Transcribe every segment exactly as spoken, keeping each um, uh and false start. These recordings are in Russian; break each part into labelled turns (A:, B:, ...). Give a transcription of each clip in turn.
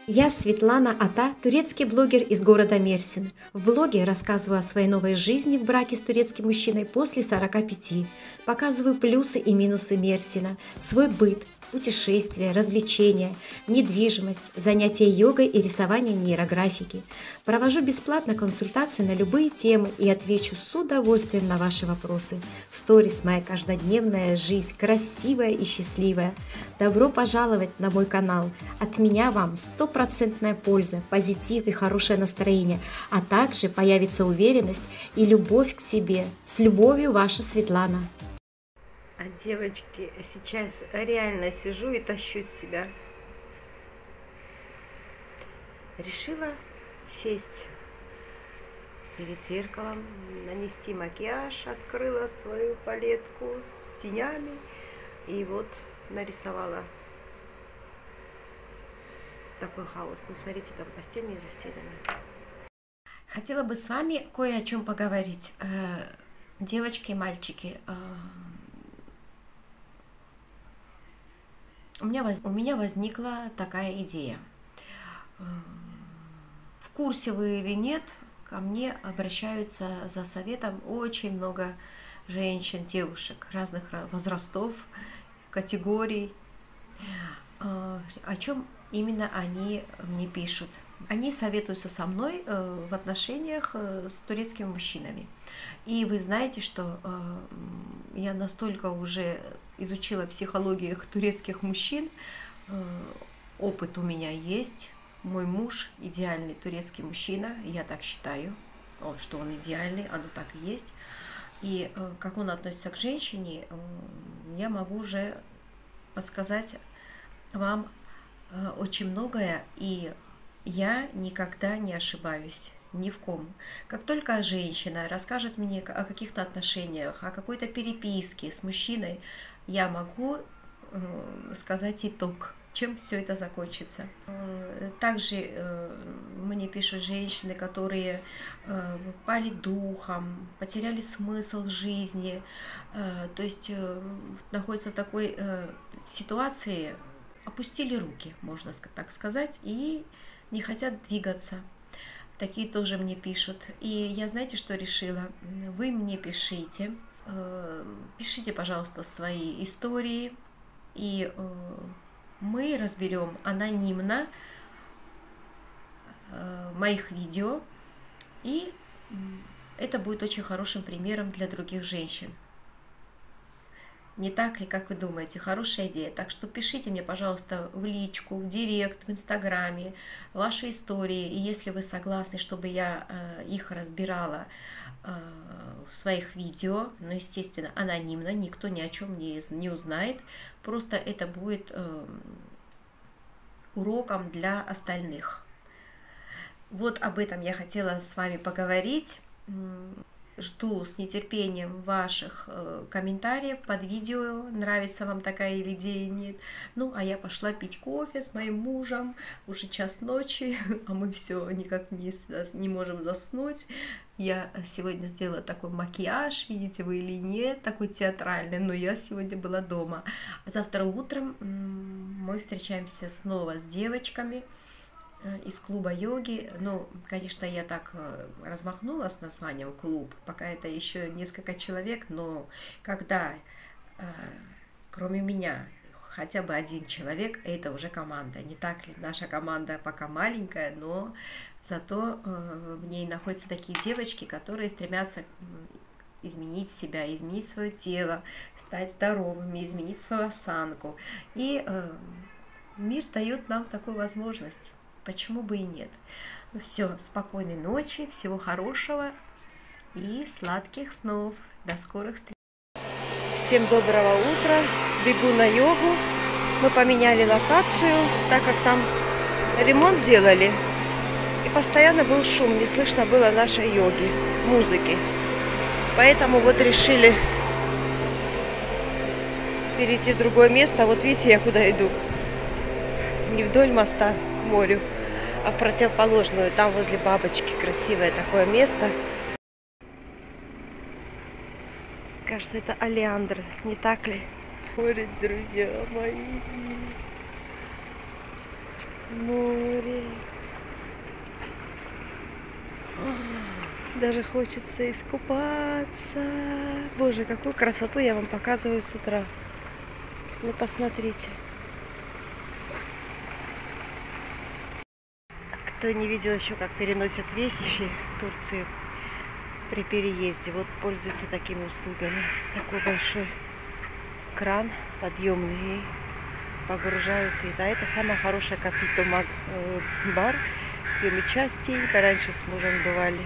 A: Я Светлана Ата, турецкий блогер из города Мерсин. В блоге рассказываю о своей новой жизни в браке с турецким мужчиной после сорока пяти. Показываю плюсы и минусы Мерсина, свой быт, путешествия, развлечения, недвижимость, занятия йогой и рисование нейрографики. Провожу бесплатно консультации на любые темы и отвечу с удовольствием на ваши вопросы. В сторис моя каждодневная жизнь, красивая и счастливая. Добро пожаловать на мой канал. От меня вам стопроцентная польза, позитив и хорошее настроение, а также появится уверенность и любовь к себе. С любовью, ваша Светлана.
B: А девочки, сейчас реально сижу и тащу себя. Решила сесть перед зеркалом, нанести макияж, открыла свою палетку с тенями и вот нарисовала такой хаос. Не смотрите, там постель не застелена. Хотела бы с вами кое о чем поговорить. Девочки и мальчики, У меня, воз... у меня возникла такая идея. В курсе вы или нет, ко мне обращаются за советом очень много женщин, девушек разных возрастов, категорий. О чем именно они мне пишут? Они советуются со мной в отношениях с турецкими мужчинами. И вы знаете, что я настолько уже изучила психологию турецких мужчин, опыт у меня есть. Мой муж идеальный турецкий мужчина, я так считаю, что он идеальный, оно так и есть. И как он относится к женщине, я могу уже подсказать вам очень многое, и я никогда не ошибаюсь. Ни в ком. Как только женщина расскажет мне о каких-то отношениях, о какой-то переписке с мужчиной, я могу э, сказать итог, чем все это закончится. Также э, мне пишут женщины, которые э, пали духом, потеряли смысл жизни, э, то есть э, находятся в такой э, ситуации, опустили руки, можно так сказать, и не хотят двигаться. Такие тоже мне пишут. И я, знаете, что решила? Вы мне пишите. Пишите, пожалуйста, свои истории. И мы разберем анонимно моих видео. И это будет очень хорошим примером для других женщин. Не так ли, как вы думаете? Хорошая идея. Так что пишите мне, пожалуйста, в личку, в директ, в инстаграме ваши истории. И если вы согласны, чтобы я э, их разбирала э, в своих видео, ну, естественно, анонимно, никто ни о чем не, не узнает. Просто это будет э, уроком для остальных. Вот об этом я хотела с вами поговорить. Жду с нетерпением ваших э, комментариев под видео, нравится вам такая идея или нет. Ну, а я пошла пить кофе с моим мужем, уже час ночи, а мы все никак не, не можем заснуть. Я сегодня сделала такой макияж, видите вы или нет, такой театральный, но я сегодня была дома. Завтра утром мы встречаемся снова с девочками из клуба йоги. Ну, конечно, я так размахнула с названием клуб, пока это еще несколько человек, но когда кроме меня хотя бы один человек, это уже команда. Не так ли? Наша команда пока маленькая, но зато в ней находятся такие девочки, которые стремятся изменить себя, изменить свое тело, стать здоровыми, изменить свою осанку. И мир дает нам такую возможность. Почему бы и нет? Ну все, спокойной ночи, всего хорошего и сладких снов. До скорых встреч. Всем доброго утра. Бегу на йогу. Мы поменяли локацию, так как там ремонт делали. И постоянно был шум, не слышно было нашей йоги, музыки. Поэтому вот решили перейти в другое место. Вот видите, я куда иду. Не вдоль моста к морю, а в противоположную, там возле бабочки, красивое такое место. Кажется, это олеандр, не так ли? Ой, друзья мои. море. Даже хочется искупаться. Боже, какую красоту я вам показываю с утра. Ну, посмотрите. Кто не видел еще, как переносят вещи в Турции при переезде, вот пользуются такими услугами. Такой большой кран подъемный, и погружают. И да, это самая хорошая Капито бар, где мы частенько раньше с мужем бывали.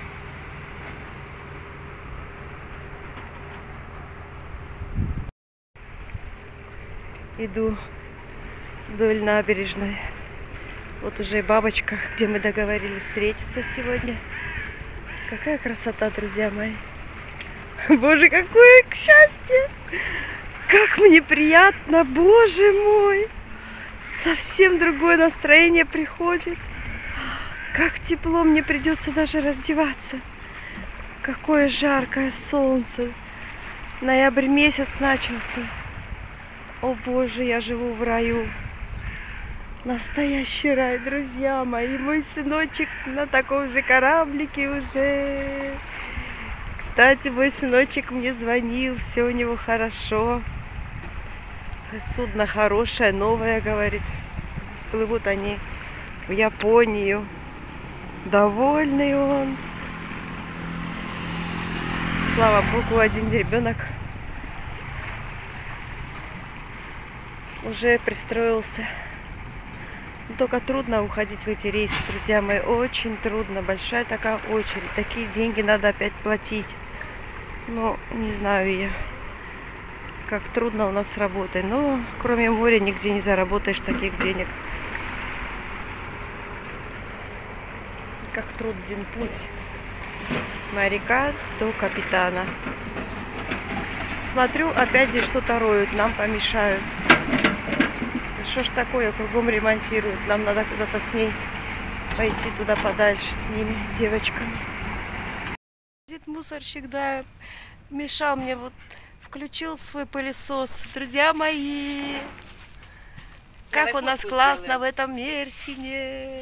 B: Иду вдоль набережной. Вот уже и бабочка, где мы договорились встретиться сегодня. Какая красота, друзья мои. Боже, какое счастье! Как мне приятно, боже мой! Совсем другое настроение приходит. Как тепло, мне придется даже раздеваться. Какое жаркое солнце. Ноябрь месяц начался. О боже, я живу в раю. Настоящий рай, друзья мои. Мой сыночек на таком же кораблике уже. Кстати, мой сыночек мне звонил, все у него хорошо. Судно хорошее, новое, говорит. Плывут они в Японию. Довольный он. Слава Богу, один ребенок уже пристроился. Только трудно уходить в эти рейсы, друзья мои. Очень трудно. Большая такая очередь. Такие деньги надо опять платить. Ну, не знаю я, как трудно у нас работать. Но кроме моря нигде не заработаешь таких денег. Как труден путь моряка до капитана. Смотрю, опять здесь что-то роют. Нам помешают. Что ж такое, кругом ремонтируют. Нам надо куда-то с ней пойти туда подальше, с ними, с девочками. Мусорщик, да, мешал мне, вот включил свой пылесос. Друзья мои, как у нас классно в этом Мерсине.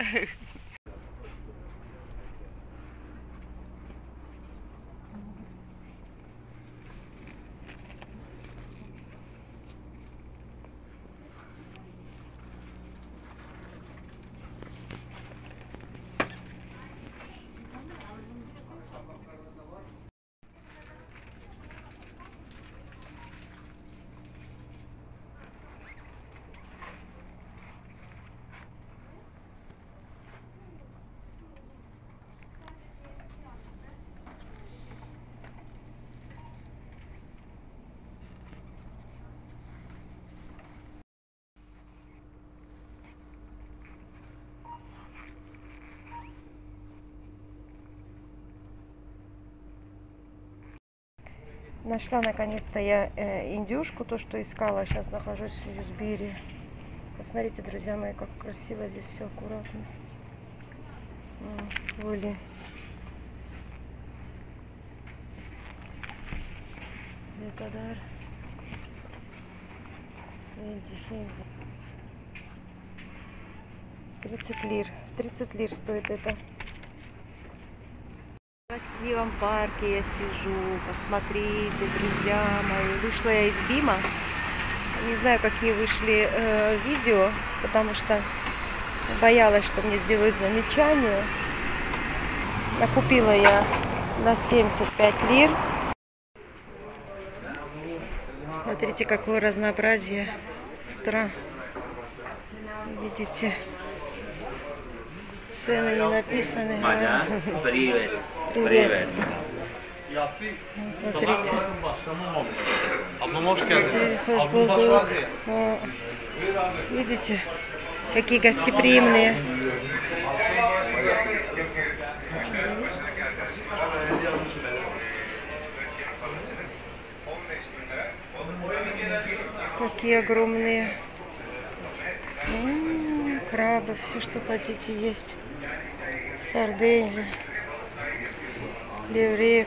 B: Нашла наконец-то я э, индюшку, то, что искала. Сейчас нахожусь в Юзбире. Посмотрите, друзья мои, как красиво здесь все, аккуратно. Воли. Лекадар. Хенди, хенди. тридцать лир. тридцать лир стоит это. В красивом парке я сижу. Посмотрите, друзья мои. Вышла я из Бима. Не знаю, какие вышли э, видео, потому что боялась, что мне сделают замечание. Накупила я на семьдесят пять лир. Смотрите, какое разнообразие с утра. Видите? Цены не написаны.
C: Маня, привет.
B: Привет. Смотрите. Видите, какие гостеприимные. Какие огромные. М-м, крабы, все, что хотите, есть. Сардели. Леврек,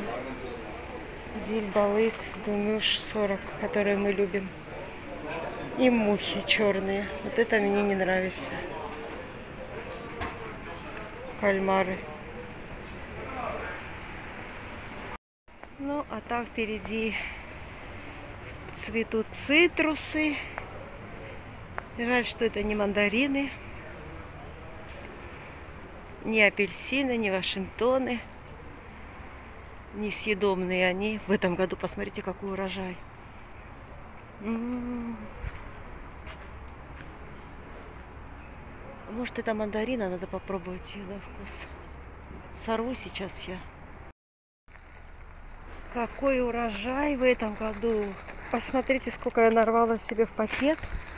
B: диль, балык, гумюш, сорок, которые мы любим. И мухи черные. Вот это мне не нравится. Кальмары. Ну, а там впереди цветут цитрусы. Жаль, что это не мандарины, не апельсины, не вашингтоны. Несъедобные они. В этом году посмотрите, какой урожай. М-м-м. Может, это мандарина, надо попробовать ее на вкус. Сорву сейчас я. Какой урожай в этом году. Посмотрите, сколько я нарвала себе в пакет.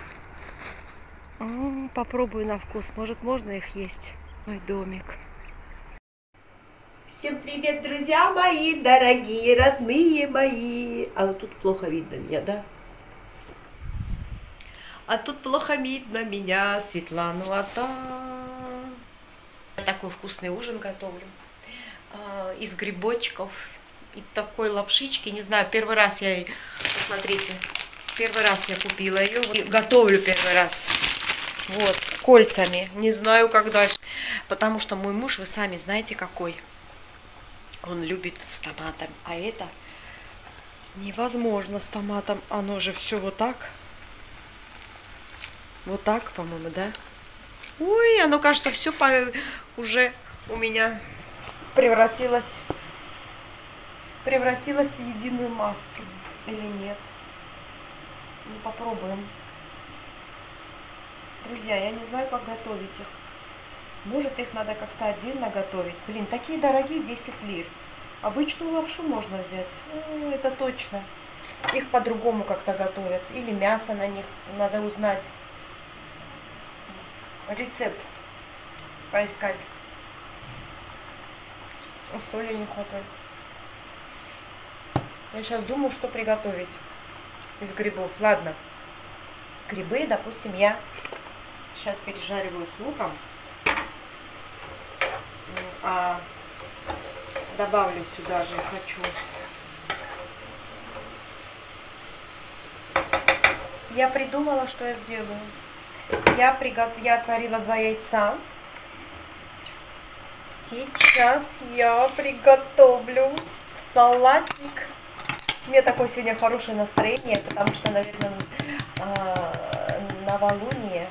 B: М-м, попробую на вкус. Может, можно их есть. Мой домик.
A: Всем привет, друзья мои, дорогие, родные мои. А вот тут плохо видно меня, да? А тут плохо видно меня, Светлану Ата. Я такой вкусный ужин готовлю. А, из грибочков и такой лапшички. Не знаю, первый раз я, посмотрите, первый раз я купила ее. Вот, готовлю первый раз. Вот, кольцами. Не знаю, как дальше. Потому что мой муж, вы сами знаете, какой. Он любит с томатом. А это невозможно с томатом. Оно же все вот так. Вот так, по-моему, да? Ой, оно, кажется, все по... уже у меня превратилось, превратилось в единую массу. Или нет? Ну, попробуем. Друзья, я не знаю, как готовить их. Может, их надо как-то отдельно готовить. Блин, такие дорогие, десять лир. Обычную лапшу можно взять. Ну, это точно. Их по-другому как-то готовят. Или мясо на них. Надо узнать. Рецепт поискать. Соли не хватает. Я сейчас думаю, что приготовить из грибов. Ладно. Грибы, допустим, я сейчас пережариваю с луком. А добавлю сюда же хочу. Я придумала, что я сделаю. Я, пригот... я отварила два яйца. Сейчас я приготовлю салатик. У меня такое сегодня хорошее настроение, потому что, наверное, новолуние,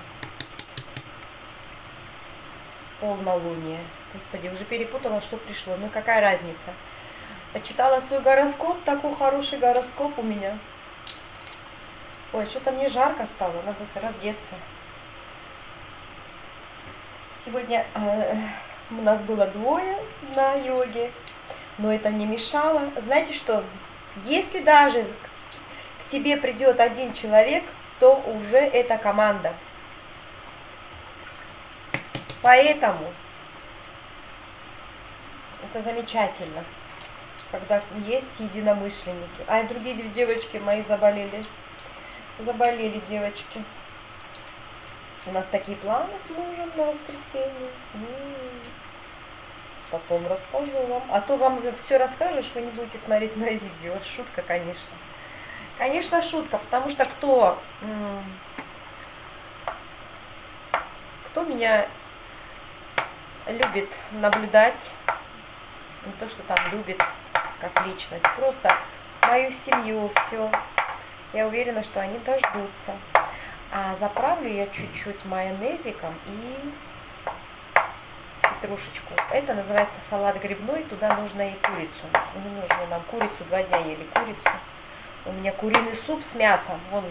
A: полнолуние. Господи, уже перепутала, что пришло. Ну, какая разница? Почитала свой гороскоп, такой хороший гороскоп у меня. Ой, что-то мне жарко стало, надо раздеться. Сегодня э, у нас было двое на йоге, но это не мешало. Знаете что, если даже к тебе придет один человек, то уже это команда. Поэтому это замечательно, когда есть единомышленники. А другие девочки мои заболели. Заболели девочки. У нас такие планы с мужем на воскресенье. Потом расскажу вам. А то вам все расскажешь, вы не будете смотреть мои видео. Шутка, конечно. Конечно, шутка, потому что кто, кто меня любит наблюдать, не то, что там любит как личность, просто мою семью, все. Я уверена, что они дождутся. А заправлю я чуть-чуть майонезиком и петрушечку. Это называется салат грибной. Туда нужно и курицу. Не нужно нам курицу. Два дня ели курицу. У меня куриный суп с мясом. Вон.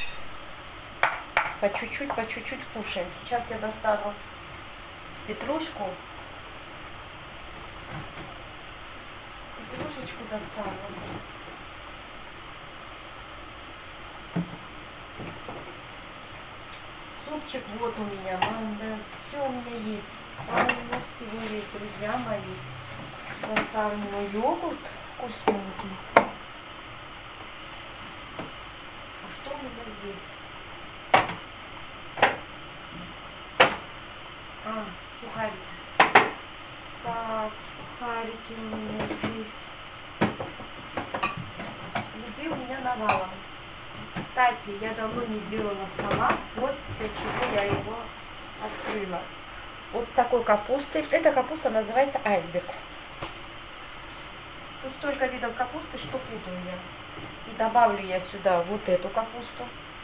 A: По чуть-чуть, по чуть-чуть кушаем. Сейчас я достану петрушку. Петрушечку достану. Супчик вот у меня, да, все у меня есть, полно всего есть, друзья мои. Доставлю мой йогурт вкусненький. А что у меня здесь? А, сухарики. Так, сухарики у меня здесь. Еды у меня навалом.
B: Кстати, я давно не делала салат, вот для чего я его открыла. Вот с такой капустой. Эта капуста называется айсберг. Тут столько видов капусты, что путаю я. И добавлю я сюда вот эту капусту.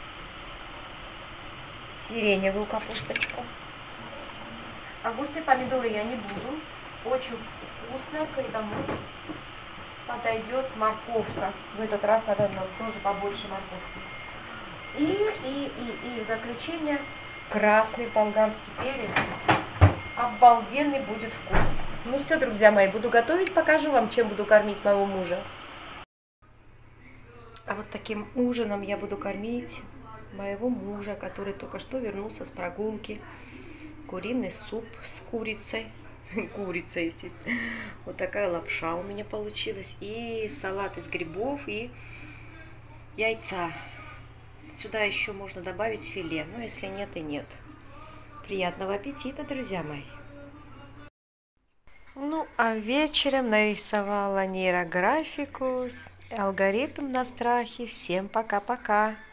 B: Сиреневую капусточку. Огурцы, помидоры я не буду. Очень вкусно, к этому подойдет морковка. В этот раз надо нам тоже побольше морковки. И, и, и, и в заключение красный болгарский перец. Обалденный будет вкус. Ну все, друзья мои, буду готовить, покажу вам, чем буду кормить моего мужа. А вот таким ужином я буду кормить моего мужа, который только что вернулся с прогулки. Куриный суп с курицей. Курица, естественно. Вот такая лапша у меня получилась. И салат из грибов и яйца. Сюда еще можно добавить филе, но если нет, и нет. Приятного аппетита, друзья мои! Ну, а вечером нарисовала нейрографику, алгоритм на страхе. Всем пока-пока!